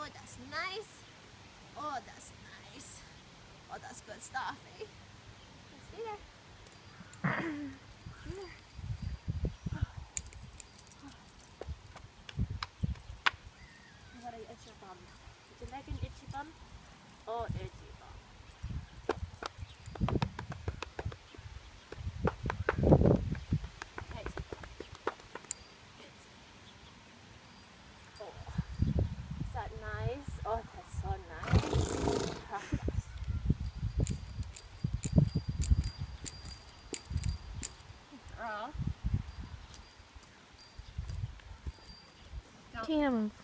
that's nice. Oh, that's nice. Oh, that's good stuff, eh? Stay there. Stay there. What are you, itchy bum? Would you like an itchy bum? Oh, itchy bum. Right. Good. Oh, is that nice? Oh, that's so nice. Girl. Can't move.